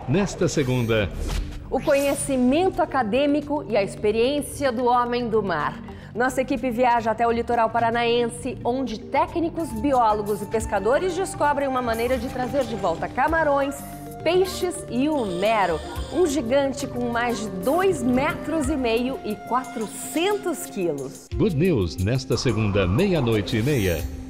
nesta segunda. O conhecimento acadêmico e a experiência do homem do mar. Nossa equipe viaja até o litoral paranaense, onde técnicos, biólogos e pescadores descobrem uma maneira de trazer de volta camarões, peixes e o mero, um gigante com mais de 2,5 metros e 400 quilos. Good News nesta segunda, 00:30.